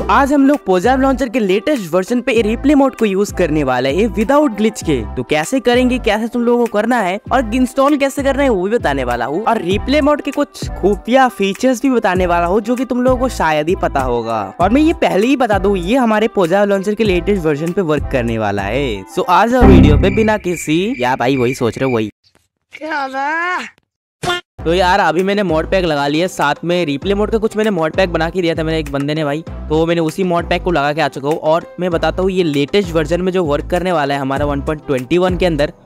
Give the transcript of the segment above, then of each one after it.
आज हम लोग पोजाब लॉन्चर के लेटेस्ट वर्जन पे रिप्ले मोड को यूज करने वाले हैं विदाउट ग्लिच के। तो कैसे करेंगे, कैसे तुम लोगों को करना है और इंस्टॉल कैसे करना है वो भी बताने वाला हूँ, और रिप्ले मोड के कुछ खुफिया फीचर्स भी बताने वाला हूँ जो कि तुम लोगों को शायद ही पता होगा। और मैं ये पहले ही बता दूं, ये हमारे पोजाब लॉन्चर के लेटेस्ट वर्जन पे वर्क करने वाला है। सो आज वीडियो पे बिना किसी या भाई वही सोच रहे हो वही तो यार अभी मैंने मॉड पैक लगा लिया, साथ में रिप्ले मोड का कुछ मैंने मॉड पैक बना के दिया था मेरे एक बंदे ने भाई, तो मैंने उसी मॉड पैक को लगा के आ चुका हूँ। और मैं बताता हूँ ये लेटेस्ट वर्जन में जो वर्क करने वाला है हमारा 1.21 के अंदर,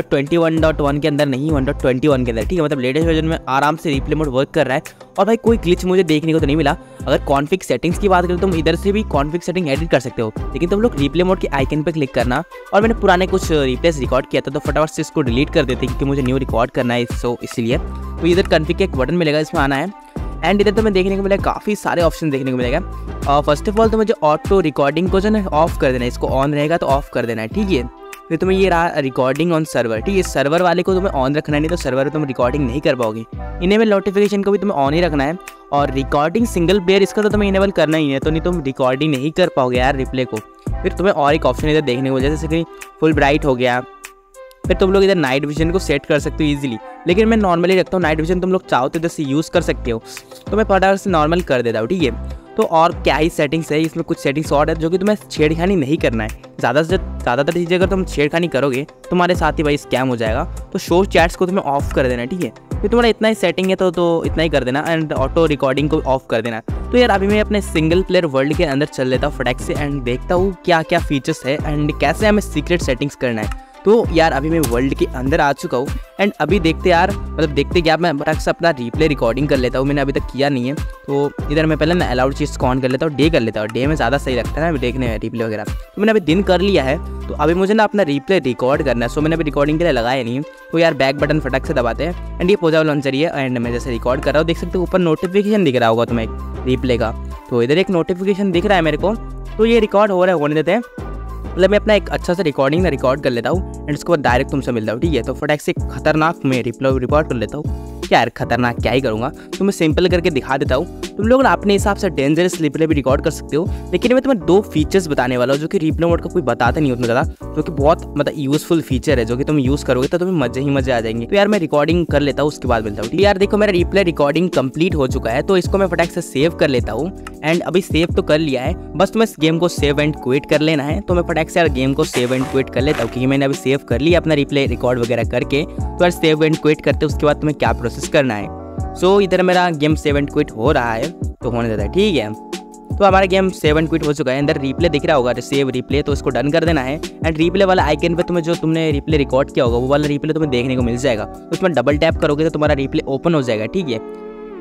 1.21.1 के अंदर नहीं 1.21 के अंदर, ठीक है। मतलब लेटेस्ट वर्जन में आराम से रिप्ले मोड वर्क कर रहा है और भाई कोई ग्लिच मुझे देखने को तो नहीं मिला। अगर कॉन्फिग सेटिंग्स की बात करें तो तुम इधर से भी कॉन्फिग सेटिंग एडिट कर सकते हो, लेकिन तुम लोग रिप्ले मोड के आइकन पे क्लिक करना। और मैंने पुराने कुछ रिप्लेस रिकॉर्ड किया था तो फटाफट से इसको डिलीट कर देते क्योंकि मुझे न्यू रिकॉर्ड करना है, सो इसलिए। तो इधर कॉन्फिग का एक बटन मिलेगा, इसमें आना है एंड इधर तो मैं देखने को मिलेगा काफ़ी सारे ऑप्शन देखने को मिलेगा। और फर्स्ट ऑफ ऑल तो मुझे ऑटो रिकॉर्डिंग को जो है ऑफ कर देना है, इसको ऑन रहेगा तो ऑफ कर देना है, ठीक है। फिर तुम्हें ये रहा रिकॉर्डिंग ऑन सर्वर, ठीक है। सर्वर वाले को तुम्हें ऑन रखना नहीं तो सर्वर में तुम रिकॉर्डिंग नहीं कर पाओगे। इनेबल नोटिफिकेशन को भी तुम्हें ऑन ही रखना है, और रिकॉर्डिंग सिंगल प्लेयर इसका तो तुम्हें इनेबल करना ही है, तो नहीं तुम रिकॉर्डिंग नहीं कर पाओगे यार रिप्ले को। फिर तुम्हें और एक ऑप्शन इधर देखने को जैसे कि फुल ब्राइट हो गया। फिर तुम लोग इधर नाइट विजन को सेट कर सकते हो ईजिली, लेकिन मैं नॉर्मली रखता हूँ। नाइट विजन तुम लोग चाहो तो इधर से यूज़ कर सकते हो, तो मैं फटाफट से नॉर्मल कर देता हूँ, ठीक है। तो और क्या ही सेटिंग्स है इसमें, कुछ सेटिंग्स और है जो कि तुम्हें छेड़खानी नहीं करना है। ज़्यादातर चीज़ें अगर तुम छेड़खानी करोगे तुम्हारे साथ ही भाई स्कैम हो जाएगा। तो शो चैट्स को तुम्हें ऑफ कर देना है, ठीक है। फिर तुम्हारा इतना ही सेटिंग है तो इतना ही कर देना, एंड ऑटो रिकॉर्डिंग को ऑफ कर देना। तो यार अभी मैं अपने सिंगल प्लेयर वर्ल्ड के अंदर चल लेता हूँ फटाक से एंड देखता हूँ क्या क्या फीचर्स है एंड कैसे हमें सीक्रेट सेटिंग्स करना है। तो यार अभी मैं वर्ल्ड के अंदर आ चुका हूँ एंड अभी देखते यार मतलब देखते क्या मैं फटाक से अपना रिप्ले रिकॉर्डिंग कर लेता हूँ। मैंने अभी तक किया नहीं है, तो इधर मैं पहले ना अलाउड चीज़ को ऑन कर लेता हूँ, डे कर लेता हूँ। डे में ज़्यादा सही लगता है ना देखने रिप्ले वगैरह। तो मैंने अभी दिन कर लिया है, तो अभी मुझे ना अपना रिप्ले रिकॉर्ड करना है। सो मैंने अभी रिकॉर्डिंग के लिए लगाया नहीं है, तो यार बैक बटन फटाक से दबाते हैं एंड ये पोजाब लॉन्चर है एंड मैं जैसे रिकॉर्ड कर रहा हूँ देख सकते हो ऊपर नोटिफिकेशन दिख रहा होगा तुम्हें रिप्ले का। तो इधर एक नोटिफिकेशन दिख रहा है मेरे को, तो ये रिकॉर्ड हो रहा है, होने देते हैं। मतलब मैं अपना एक अच्छा सा रिकॉर्डिंग रिकॉर्ड कर लेता हूँ एंड उसके बाद डायरेक्ट तुमसे मिलता हूँ, ठीक है। तो फटाक से खतरनाक मैं रिकॉर्ड कर लेता हूँ। क्या यार खतरनाक क्या ही करूँगा, तो मैं सिंपल करके दिखा देता हूँ। तुम लोग अपने हिसाब से डेंजरस रिप्ले भी रिकॉर्ड कर सकते हो, लेकिन मैं तुम्हें 2 फीचर्स बताने वाला हूँ जो कि रिप्ले मोड का कोई बताता नहीं उतना ज़्यादा, जो कि बहुत मतलब यूजफुल फीचर है जो कि तुम यूज़ करोगे तो तुम्हें मजे ही मजे आ जाएंगे। तो यार मैं रिकॉर्डिंग कर लेता हूँ उसके बाद मिलता हूँ, ठीक है। यार देखो मेरा रिप्ले रिकॉर्डिंग कंप्लीट हो चुका है, तो इसको मैं फटाक से सेव कर लेता हूँ एंड अभी सेव तो कर लिया है, बस तुम्हें इस गेम को सेव एंड क्विट कर लेना है। तो मैं फटाक से यार गेम को सेव एंड क्विट कर लेता हूँ क्योंकि मैंने अभी सेव कर लिया अपना रिप्ले रिकॉर्ड वगैरह करके। तो यार सेव एंड क्विट करते उसके बाद तुम्हें क्या प्रोसेस करना है। सो इधर मेरा गेम सेव एंड क्विट हो रहा है, तो होने देता है, ठीक है। तो हमारा गेम सेव एंड क्विट हो चुका है। अंदर रिप्ले दिख रहा होगा सेव रिप्ले, तो इसको डन कर देना है एंड रिप्ले वाला आइकन पे तुम्हें जो तुमने रिप्ले रिकॉर्ड किया होगा वो वाला रिप्ले तुम्हें देखने को मिल जाएगा। तो उसमें डबल टैप करोगे तो तुम्हारा रिप्ले ओपन हो जाएगा, ठीक है।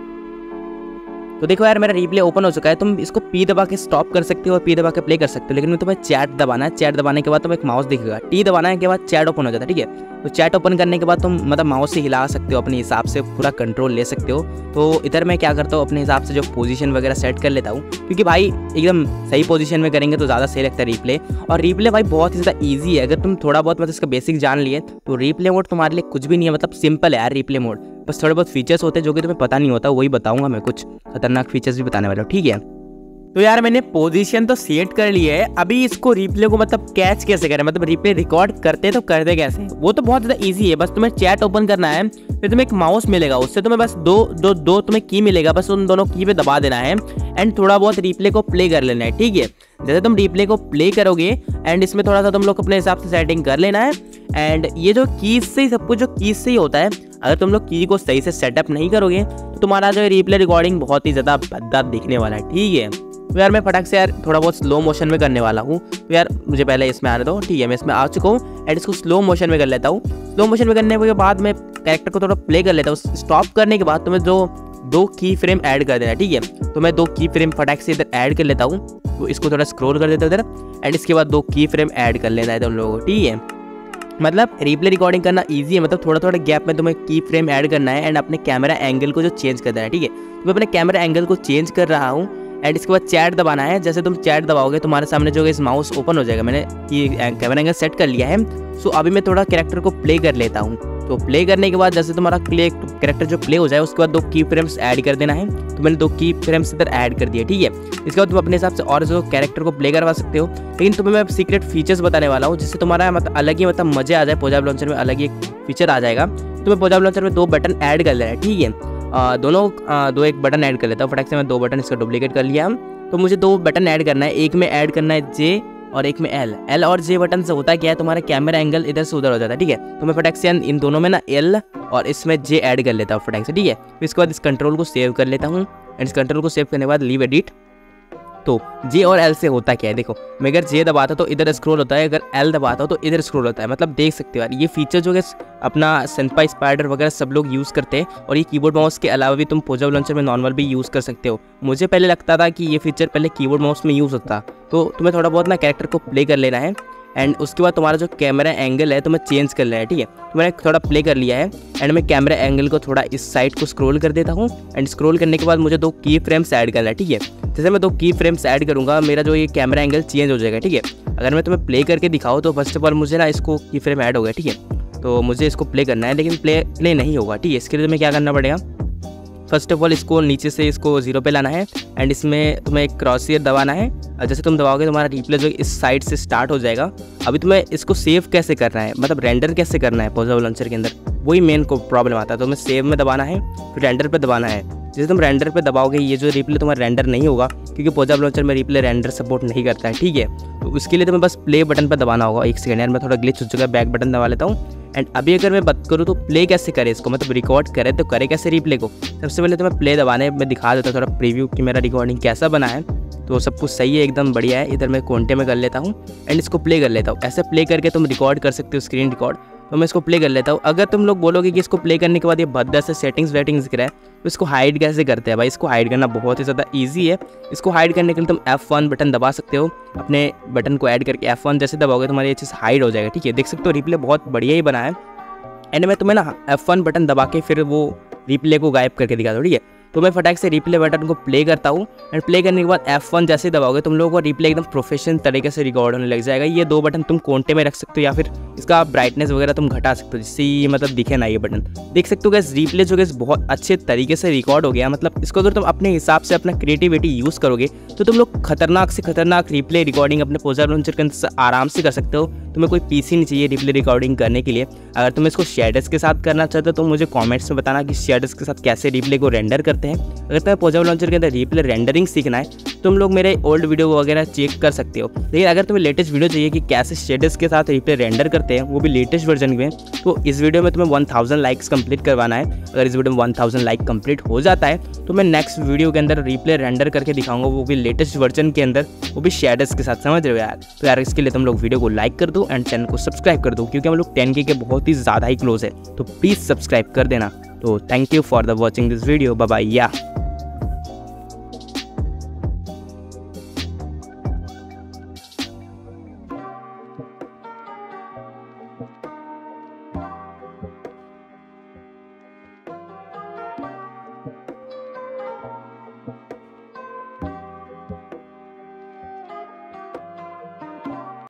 तो देखो यार मेरा रिप्ले ओपन हो चुका है। तुम इसको पी दबा के स्टॉप कर सकते हो और पी दबा के प्ले कर सकते हो, लेकिन तुम्हें चैट दबाना है। चैट दबाने के बाद तुम्हें एक माउस दिखेगा, टी दबाने के बाद चैट ओपन हो जाता है, ठीक है। तो चैट ओपन करने के बाद तुम मतलब माउस से हिला सकते हो, अपने हिसाब से पूरा कंट्रोल ले सकते हो। तो इधर मैं क्या करता हूँ अपने हिसाब से जो पोजीशन वगैरह सेट कर लेता हूँ, क्योंकि भाई एकदम सही पोजीशन में करेंगे तो ज़्यादा सही लगता है रिप्ले। और रिप्ले भाई बहुत ही ज़्यादा ईजी है, अगर तुम थोड़ा बहुत मतलब इसका बेसिक जान लिए तो रिप्ले मोड तुम्हारे लिए कुछ भी नहीं है। मतलब सिंपल है यार रिप्ले मोड, बस थोड़े बहुत फीचर्स होते हैं जो कि तुम्हें पता नहीं होता, वही बताऊंगा मैं। कुछ खतरनाक फीचर्स भी बताने वाला हूँ, ठीक है। तो यार मैंने पोजीशन तो सेट कर ली है, अभी इसको रिप्ले को मतलब कैच कैसे करें, मतलब रिप्ले रिकॉर्ड करते तो करते कैसे, वो तो बहुत ज़्यादा इजी है। बस तुम्हें चैट ओपन करना है, फिर तुम्हें एक माउस मिलेगा, उससे तुम्हें बस दो तुम्हें की मिलेगा, बस उन दोनों की पे दबा देना है एंड थोड़ा बहुत रिप्ले को प्ले कर लेना है, ठीक है। जैसे तुम रिप्ले को प्ले करोगे एंड इसमें थोड़ा सा तुम लोग अपने हिसाब से सेटिंग कर लेना है एंड ये जो कीज से ही सब कुछ जो कीज से ही होता है, अगर तुम लोग की को सही से सेटअप नहीं करोगे तो तुम्हारा जो रिप्ले रिकॉर्डिंग बहुत ही ज़्यादा भद्दा दिखने वाला है, ठीक है। तो यार मैं फटाक से यार थोड़ा बहुत स्लो मोशन में करने वाला हूँ, तो यार मुझे पहले इसमें आने दो, ठीक है। मैं इसमें आ चुका हूँ एंड इसको स्लो मोशन में कर लेता हूँ। स्लो मोशन में करने के बाद मैं कैरेक्टर को थोड़ा प्ले कर लेता हूँ। स्टॉप करने के बाद तुम्हें जो 2 की फ्रेम ऐड कर देना, ठीक है। तो मैं 2 की फ्रेम फटाक से इधर ऐड कर लेता हूँ, तो इसको थोड़ा स्क्रॉल कर देता हूँ इधर एंड इसके बाद 2 की फ्रेम ऐड कर लेना है तुम लोगों को, ठीक है। मतलब रिप्ले रिकॉर्डिंग करना इजी है, मतलब थोड़ा थोड़ा गैप में तुम्हें की फ्रेम ऐड करना है एंड अपने कैमरा एंगल को जो चेंज कर देना है, ठीक है। तो मैं अपने कैमरा एंगल को चेंज कर रहा हूँ एंड इसके बाद चैट दबाना है। जैसे तुम चैट दबाओगे तुम्हारे सामने जो इस माउस ओपन हो जाएगा। मैंने ये कैमरा एंगल सेट कर लिया है, सो अभी मैं थोड़ा कैरेक्टर को प्ले कर लेता हूँ। तो प्ले करने के बाद जैसे तुम्हारा कैरेक्टर जो प्ले हो जाए उसके बाद 2 की फ्रेम्स ऐड कर देना है। तो मैंने 2 की फ्रेम्स इधर ऐड कर दिए, ठीक है। इसके बाद तुम अपने हिसाब से और जो कैरेक्टर को प्ले करवा सकते हो, लेकिन तुम्हें मैं सीक्रेट फीचर्स बताने वाला हूँ जिससे तुम्हारा मतलब अलग ही मतलब मजे आ जाए। पोजाब लॉन्चर में अलग ही एक फीचर आ जाएगा। तुम्हें पोजाब लॉन्चर में 2 बटन ऐड कर लेना है, ठीक है। दोनों 2 बटन ऐड कर लेता हूँ फटाक से। मैं 2 बटन इसका डुप्लीकेट कर लिया। तो मुझे 2 बटन ऐड करना है, एक में ऐड करना है जे और एक में एल और जे बटन से होता क्या है, तुम्हारा कैमरा एंगल इधर से उधर हो जाता है, ठीक है। तो मैं फटाक से इन दोनों में ना एल और इसमें जे ऐड कर लेता हूँ फटाक से, ठीक है। फिर इसके बाद इस कंट्रोल को सेव कर लेता हूँ एंड इस कंट्रोल को सेव करने के बाद लीव एडिट। तो जे और एल से होता क्या है देखो, मैं अगर जे दबाता तो इधर स्क्रॉल होता है, अगर एल दबाता हो तो इधर स्क्रॉल होता है। मतलब देख सकते हो यार, ये फीचर जो है अपना सेंपाई स्पाइडर वगैरह सब लोग यूज़ करते हैं। और ये कीबोर्ड माउस के अलावा भी तुम पोजाब लॉन्चर में नॉर्मल भी यूज़ कर सकते हो। मुझे पहले लगता था कि ये फीचर पहले कीबोर्ड माउस में यूज़ होता, तो तुम्हें थोड़ा बहुत ना कैरेक्टर को प्ले कर लेना है एंड उसके बाद तुम्हारा जो कैमरा एंगल है तुम्हें चेंज कर लेना है, ठीक है। तो मैंने थोड़ा प्ले कर लिया है एंड मैं कैमरा एंगल को थोड़ा इस साइड को स्क्रॉल कर देता हूँ एंड स्क्रॉल करने के बाद मुझे 2 की फ्रेम्स ऐड करना है, ठीक है। जैसे मैं 2 की फ्रेम्स ऐड करूँगा मेरा जो ये कैमरा एंगल चेंज हो जाएगा, ठीक है। अगर मैं तुम्हें प्ले करके दिखाऊँ तो फर्स्ट ऑफ ऑल मुझे ना इसको की फ्रेम ऐड हो गया, ठीक है। तो मुझे इसको प्ले करना है लेकिन प्ले नहीं होगा, ठीक है। इसके लिए तुम्हें क्या करना पड़ेगा, फर्स्ट ऑफ ऑल इसको नीचे से इसको 0 पे लाना है एंड इसमें तुम्हें एक क्रॉसहेयर दबाना है। और जैसे तुम दबाओगे तुम्हारा रिप्ले जो इस साइड से स्टार्ट हो जाएगा। अभी तुम्हें इसको सेव कैसे करना है, मतलब रेंडर कैसे करना है पोजाब लॉन्चर के अंदर, वही मेन को प्रॉब्लम आता है। तो तुम्हें सेव में दबाना है फिर रेंडर पे दबाना है। जैसे तुम रेंडर पे दबाओगे ये जो रिप्ले तुम्हारा रेंडर नहीं होगा क्योंकि पोजाब लॉन्चर में रिप्ले रेंडर सपोर्ट नहीं करता है, ठीक है। तो उसके लिए तुम्हें बस प्ले बटन पर दबाना होगा। 1 सेकंड यार, मैं थोड़ा ग्लिच हो चुका है, बैक बटन दबा लेता हूँ। एंड अभी अगर मैं बात करूँ तो प्ले कैसे करे इसको, मतलब रिकॉर्ड करे तो करे कैसे रिप्ले को। सबसे पहले तो मैं प्ले दबाने में दिखा देता हूँ थोड़ा प्रीव्यू कि मेरा रिकॉर्डिंग कैसा बना है। तो सब कुछ सही है, एकदम बढ़िया है। इधर मैं कोंटे में कर लेता हूँ एंड इसको प्ले कर लेता हूँ। ऐसे प्ले करके तुम रिकॉर्ड कर सकते हो, स्क्रीन रिकॉर्ड। तो मैं इसको प्ले कर लेता हूँ। अगर तुम लोग बोलोगे कि इसको प्ले करने के बाद ये भद्दा से सेटिंग्स वेटिंग्स दिख रहा है तो इसको हाइड कैसे करते हैं भाई। इसको हाइड करना बहुत ही ज़्यादा ईजी है। इसको हाइड करने के लिए तुम F1 बटन दबा सकते हो। अपने बटन को ऐड करके F1 जैसे दबाओगे तुम्हारी ये चीज़ हाइड हो जाएगा, ठीक है। देख सकते हो रिप्ले बहुत बढ़िया ही बना है। एंड मैं तुम्हें ना F1 बटन दबा के फिर वो रिप्ले को गायब करके दिखा दो, ठीक है। तो मैं फटाक से रिप्ले बटन को प्ले करता हूँ एंड प्ले करने के बाद F1 जैसे दबाओगे तुम लोगों को रिप्ले एकदम प्रोफेशनल तरीके से रिकॉर्ड होने लग जाएगा। ये 2 बटन तुम कोंटे में रख सकते हो या फिर इसका ब्राइटनेस वगैरह तुम घटा सकते हो जिससे ये मतलब दिखे ना ये बटन। देख सकते हो गैस रिप्ले जो गैस बहुत अच्छे तरीके से रिकॉर्ड हो गया। मतलब इसको अगर तुम अपने हिसाब से अपना क्रिएटिविटी यूज़ करोगे तो तुम लोग खतरनाक से खतरनाक रिप्ले रिकॉर्डिंग अपने पोजाब लॉन्चर के अंदर आराम से कर सकते हो। तुम्हें कोई पीसी नहीं चाहिए रिप्ले रिकॉर्डिंग करने के लिए। अगर तुम इसको शेडर्स के साथ करना चाहते हो तो मुझे कमेंट्स में बताना कि शेडर्स के साथ कैसे रिप्ले को रेंडर करते हैं। अगर तुम्हें पोजाब लॉन्चर के अंदर रिप्ले रेंडरिंग सीखना है तुम लोग मेरे ओल्ड वीडियो वगैरह चेक कर सकते हो। लेकिन अगर तुम्हें लेटेस्ट वीडियो चाहिए कि कैसे शेडर्स के साथ रिप्ले रेंडर करते हैं वो भी लेटेस्ट वर्जन में, तो इस वीडियो में तुम्हें 1000 लाइक्स कंप्लीट करवाना है। अगर इस वीडियो में 1000 लाइक कंप्लीट हो जाता है तो मैं नेक्स्ट वीडियो के अंदर रिप्ले रेंडर करके दिखाऊंगा, वो भी लेटेस्ट वर्जन के अंदर, वो भी शेडर्स के साथ। समझ रहे हो यार। तो यार इसके लिए तुम लोग वीडियो को लाइक कर दो एंड चैनल को सब्सक्राइब कर दो क्योंकि हम लोग 10K के बहुत ही ज़्यादा ही क्लोज है। तो प्लीज़ सब्सक्राइब कर देना। तो thank you for the watching this video. Bye bye.